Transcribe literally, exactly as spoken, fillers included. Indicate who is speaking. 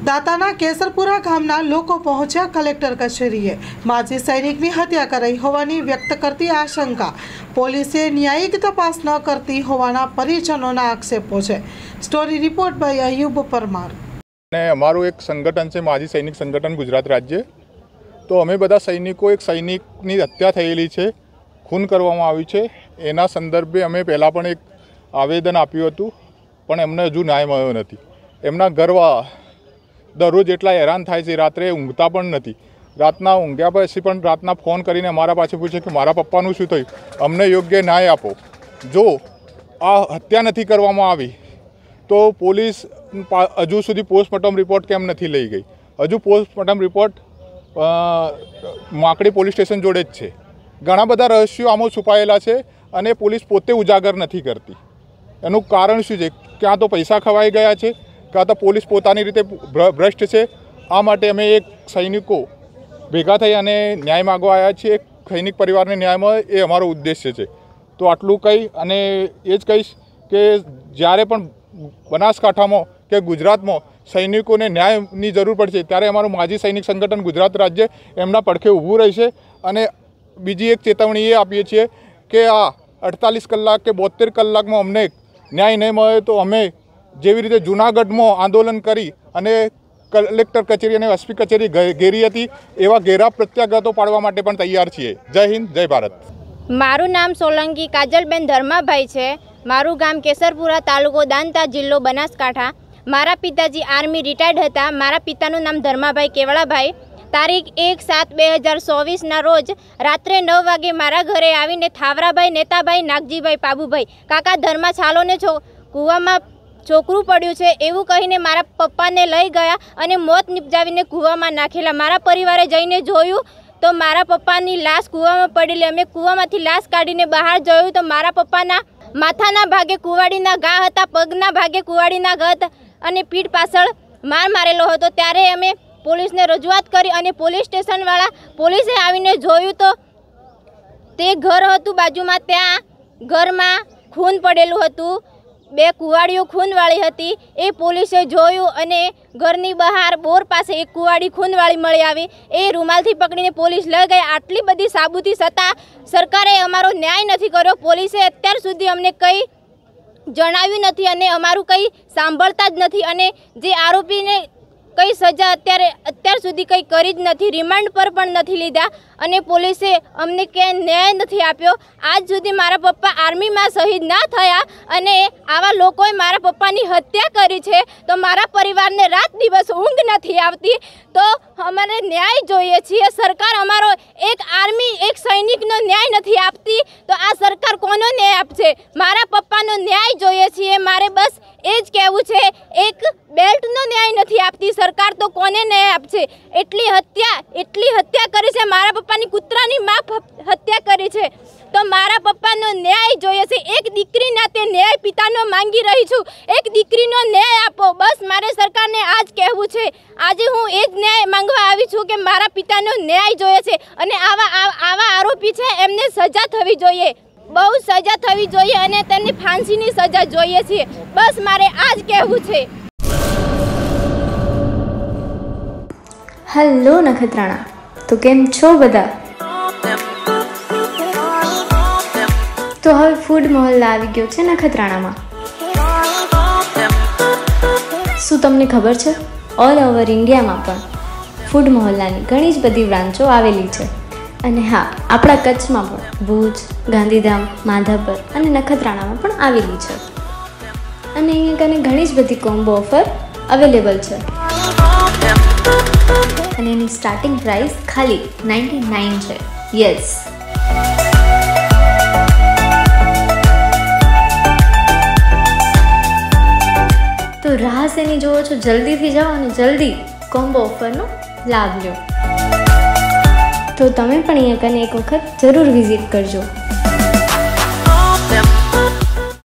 Speaker 1: દાતાના કેસરપુરા ગામના લોકો પહોંચ્યા કલેક્ટર કચેરીએ। માજી સૈનિકની હત્યા કરાઈ હોવાની વ્યક્ત કરતી આશંકા। પોલીસે ન્યાયિક તપાસ ન કરતી હોવાના પરિજનોના આક્ષેપો છે। Story report by Ayub Parmar.
Speaker 2: ને અમારું એક સંગઠન છે માજી સૈનિક સંગઠન ગુજરાત રાજ્ય। તો અમે બધા સૈનિકો એક સૈનિકની હત્યા થયેલી છે, ખૂન કરવામાં આવ્યું છે, એના સંદર્ભે અમે પહેલાં પણ એક આવેદન આપ્યું હતું, પણ એમને હજુ ન્યાય મળ્યો નથી। એમના ઘરવા દરરોજ એટલા હેરાન થાય છે, રાત્રે ઊંઘતા પણ નથી। રાતના ઊંઘ્યા પછી પણ રાતના ફોન કરીને અમારા પાસે પૂછે કે મારા પપ્પાનું શું થયું, અમને યોગ્ય ન્યાય આપો। જો આ હત્યા નથી કરવામાં આવી તો પોલીસ હજુ સુધી પોસ્ટમોર્ટમ રિપોર્ટ કેમ નથી લઈ ગઈ? હજુ postmortem report Makdi police station જોડે જ છે। ઘણા બધા રહસ્યો આમાં છુપાયેલા છે અને પોલીસ પોતે ઉજાગર નથી કરતી। એનું કારણ શું છે? ક્યાં તો પૈસા ખવાઈ ગયા છે, કાં તો પોલીસ પોતાની રીતે ભ્રષ્ટ છે। આ માટે અમે એક સૈનિકો ભેગા થઈ અને ન્યાય માગવા આવ્યા છીએ। એક સૈનિક પરિવારને ન્યાય મળે એ અમારો ઉદ્દેશ્ય છે। તો આટલું કહી અને એ જ કહીશ કે જ્યારે પણ બનાસકાંઠામાં કે ગુજરાતમાં સૈનિકોને ન્યાયની જરૂર પડશે ત્યારે અમારું માજી સૈનિક સંગઠન ગુજરાત રાજ્ય એમના પડખે ઊભું રહેશે। અને બીજી એક ચેતવણી એ આપીએ છીએ કે આ અડતાલીસ કલાક કે બોતેર કલાકમાં અમને ન્યાય નહીં મળે તો અમે જેવી રીતે જૂનાગઢમાં આંદોલન કરી અને કલેક્ટર કચેરી અને એસપી કચેરી ઘેરી હતી એવા ઘેરા પ્રત્યાઘાતો પાડવા માટે પણ તૈયાર છીએ। જય હિન્દ, જય ભારત।
Speaker 3: મારું નામ સોલંકી કાજલબેન ધર્માભાઈ છે। મારું ગામ કેસરપુરા, તાલુકો દાંતા, જિલ્લો બનાસકાંઠા। મારા પિતાજી આર્મી રિટાયર્ડ હતા। મારા પિતાનું નામ ધર્માભાઈ કેવળાભાઈ। તારીખ એક સાત બે હજાર ચોવીસના રોજ રાત્રે નવ વાગે મારા ઘરે આવીને થાવરાભાઈ, નેતાભાઈ, નાગજીભાઈ, પાબુભાઈ, કાકા ધર્મા છાલોને છો કૂવામાં છોકરું પડ્યું છે એવું કહીને મારા પપ્પાને લઈ ગયા અને મોત નિપજાવીને કૂવામાં નાખેલા। મારા પરિવારે જઈને જોયું તો મારા પપ્પાની લાશ કૂવામાં પડેલી। અમે કૂવામાંથી લાશ કાઢીને બહાર જોયું તો મારા પપ્પાના માથાના ભાગે કુવાડીના ઘા હતા, પગના ભાગે કુવાડીના ઘા હતા અને પીઠ પાછળ માર મારેલો હતો। ત્યારે અમે પોલીસને રજૂઆત કરી અને પોલીસ સ્ટેશનવાળા પોલીસે આવીને જોયું તો તે ઘર હતું બાજુમાં, ત્યાં ઘરમાં ખૂન પડેલું હતું, બે કુવાડીઓ ખૂનવાળી હતી। એ પોલીસે જોયું અને ઘરની બહાર બોર પાસે એક કુવાડી ખૂનવાળી મળી આવી। એ રૂમાલથી પકડીને પોલીસ લઈ ગઈ। આટલી બધી સાબુતી છતાં સરકારે અમારો ન્યાય નથી કર્યો। પોલીસે અત્યાર સુધી અમને કંઈ જણાવ્યું નથી અને અમારું કંઈ સાંભળતા જ નથી અને જે આરોપીને કંઈ સજા અત્યારે અત્યાર સુધી કંઈ કરી જ નથી, રિમાન્ડ પર પણ નથી લીધા અને પોલીસે અમને ક્યાંય ન્યાય નથી આપ્યો। આજ સુધી મારા પપ્પા આર્મીમાં શહીદ ના થયા અને આવા લોકોએ મારા પપ્પાની હત્યા કરી છે તો મારા પરિવારને રાત દિવસ ઊંઘ નથી આવતી। તો અમારે ન્યાય જોઈએ છીએ। સરકાર અમારો એક આર્મી એક સૈનિકનો ન્યાય નથી આપતી તો આ સરકાર કોનો ન્યાય આપશે? મારા પપ્પાનો ન્યાય જોઈએ છીએ। મારે બસ એ જ કહેવું છે, એક બેલ્ટનો ન્યાય નથી આપતી સરકાર તો કોને ન્યાય આપશે? એટલી હત્યા એટલી હત્યા કરી છે, મારા પપ્પાની કૂતરાની માં હત્યા કરી છે તો મારા પપ્પાનો ન્યાય જોઈએ છે। એક દીકરી નાતે ન્યાય પિતાનો માંગી રહી છું, એક દીકરીનો ન્યાય આપો। બસ મારે સરકારને આ જ કહેવું છે। આજે હું એ જ ન્યાય માંગવા આવી છું કે મારા પિતાનો ન્યાય જોઈએ છે અને આવા આવા આરોપી છે એમને સજા થવી જોઈએ, બહુ સજા થવી જોઈએ અને તેમને ફાંસીની સજા જોઈએ છે। બસ મારે આ જ કહેવું છે।
Speaker 4: હેલો નખત્રાણા, તો કેમ છો બધા? તો હવે ફૂડ મહોલ્લા આવી ગયો છે નખત્રાણામાં। શું તમને ખબર છે? ઓલ ઓવર ઇન્ડિયામાં પણ ફૂડ મહોલ્લાની ઘણી જ બધી બ્રાન્ચો આવેલી છે અને હા, આપણા કચ્છમાં પણ ભુજ, ગાંધીધામ, માધાપર અને નખત્રાણામાં પણ આવેલી છે અને અહીંયા કને ઘણી જ બધી કોમ્બો ઓફર અવેલેબલ છે અને એની સ્ટાર્ટિંગ પ્રાઇસ ખાલી નાઇન્ટી નાઇન છે। યસ, તો રાહ શેની જોવો છો? જલ્દીથી જાઓ અને જલ્દી કોમ્બો ઓફરનો લાભ લો। તો તમે પણ અહીંયા કને એક વખત જરૂર વિઝિટ કરજો।